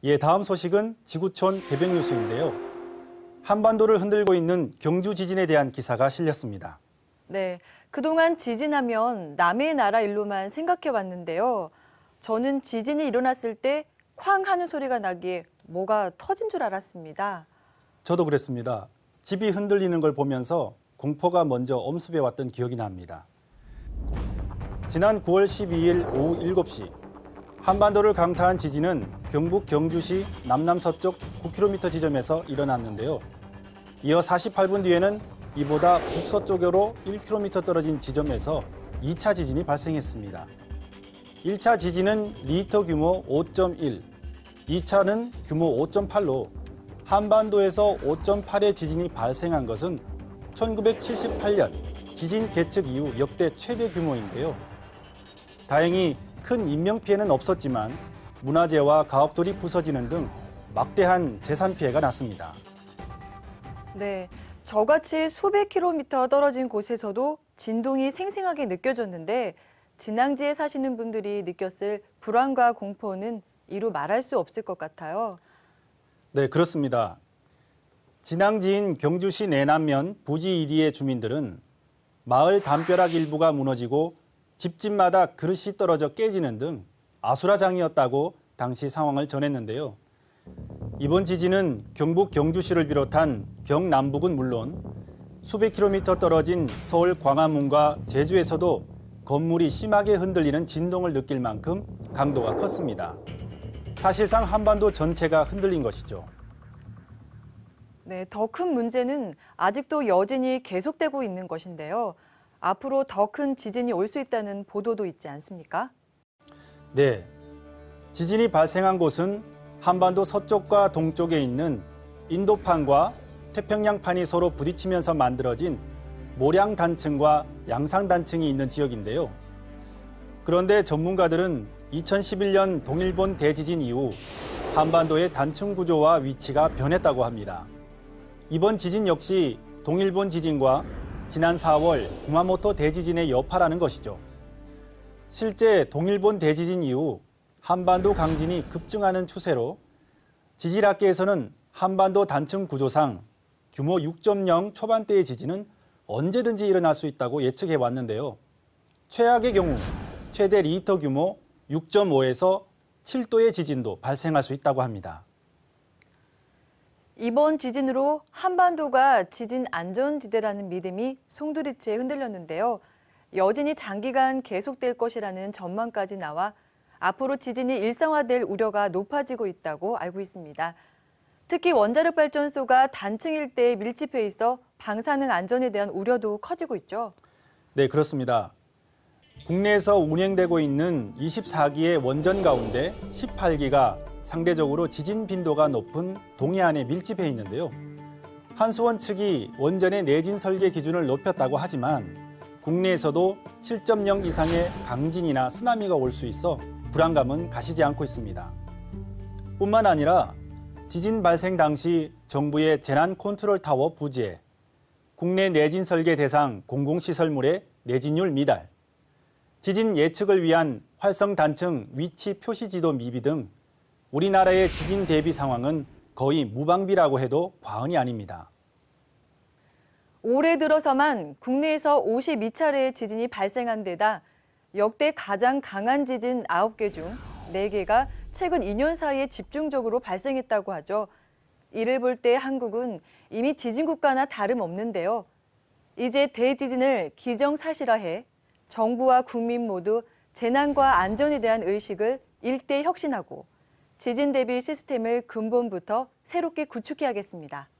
예, 다음 소식은 지구촌 개벽 뉴스인데요. 한반도를 흔들고 있는 경주 지진에 대한 기사가 실렸습니다. 네, 그동안 지진하면 남의 나라 일로만 생각해 왔는데요. 저는 지진이 일어났을 때 쾅 하는 소리가 나기에 뭐가 터진 줄 알았습니다. 저도 그랬습니다. 집이 흔들리는 걸 보면서 공포가 먼저 엄습해 왔던 기억이 납니다. 지난 9월 12일 오후 7시 한반도를 강타한 지진은 경북 경주시 남남서쪽 9km 지점에서 일어났는데요. 이어 48분 뒤에는 이보다 북서쪽으로 1km 떨어진 지점에서 2차 지진이 발생했습니다. 1차 지진은 리히터 규모 5.1, 2차는 규모 5.8로 한반도에서 5.8의 지진이 발생한 것은 1978년 지진 계측 이후 역대 최대 규모인데요. 다행히 큰 인명피해는 없었지만 문화재와 가옥돌이 부서지는 등 막대한 재산 피해가 났습니다. 네, 저같이 수백 킬로미터 떨어진 곳에서도 진동이 생생하게 느껴졌는데 진앙지에 사시는 분들이 느꼈을 불안과 공포는 이루 말할 수 없을 것 같아요. 네, 그렇습니다. 진앙지인 경주시 내남면 부지 1리의 주민들은 마을 담벼락 일부가 무너지고 집집마다 그릇이 떨어져 깨지는 등 아수라장이었다고 당시 상황을 전했는데요. 이번 지진은 경북 경주시를 비롯한 경남북은 물론 수백 킬로미터 떨어진 서울 광화문과 제주에서도 건물이 심하게 흔들리는 진동을 느낄 만큼 강도가 컸습니다. 사실상 한반도 전체가 흔들린 것이죠. 네, 더 큰 문제는 아직도 여진이 계속되고 있는 것인데요. 앞으로 더 큰 지진이 올 수 있다는 보도도 있지 않습니까? 네, 지진이 발생한 곳은 한반도 서쪽과 동쪽에 있는 인도판과 태평양판이 서로 부딪히면서 만들어진 모량단층과 양상단층이 있는 지역인데요. 그런데 전문가들은 2011년 동일본 대지진 이후 한반도의 단층 구조와 위치가 변했다고 합니다. 이번 지진 역시 동일본 지진과 지난 4월 구마모토 대지진의 여파라는 것이죠. 실제 동일본 대지진 이후 한반도 강진이 급증하는 추세로 지질학계에서는 한반도 단층 구조상 규모 6.0 초반대의 지진은 언제든지 일어날 수 있다고 예측해 왔는데요. 최악의 경우 최대 리히터 규모 6.5에서 7도의 지진도 발생할 수 있다고 합니다. 이번 지진으로 한반도가 지진 안전지대라는 믿음이 송두리째 흔들렸는데요. 여진이 장기간 계속될 것이라는 전망까지 나와 앞으로 지진이 일상화될 우려가 높아지고 있다고 알고 있습니다. 특히 원자력 발전소가 단층 일대에 밀집해 있어 방사능 안전에 대한 우려도 커지고 있죠. 네, 그렇습니다. 국내에서 운행되고 있는 24기의 원전 가운데 18기가 상대적으로 지진 빈도가 높은 동해안에 밀집해 있는데요. 한수원 측이 원전의 내진 설계 기준을 높였다고 하지만 국내에서도 7.0 이상의 강진이나 쓰나미가 올 수 있어 불안감은 가시지 않고 있습니다. 뿐만 아니라 지진 발생 당시 정부의 재난 컨트롤 타워 부재, 국내 내진 설계 대상 공공시설물의 내진율 미달, 지진 예측을 위한 활성 단층 위치 표시 지도 미비 등 우리나라의 지진 대비 상황은 거의 무방비라고 해도 과언이 아닙니다. 올해 들어서만 국내에서 52차례의 지진이 발생한 데다 역대 가장 강한 지진 9개 중 4개가 최근 2년 사이에 집중적으로 발생했다고 하죠. 이를 볼 때 한국은 이미 지진 국가나 다름없는데요. 이제 대지진을 기정사실화해 정부와 국민 모두 재난과 안전에 대한 의식을 일대 혁신하고 지진 대비 시스템을 근본부터 새롭게 구축해야겠습니다.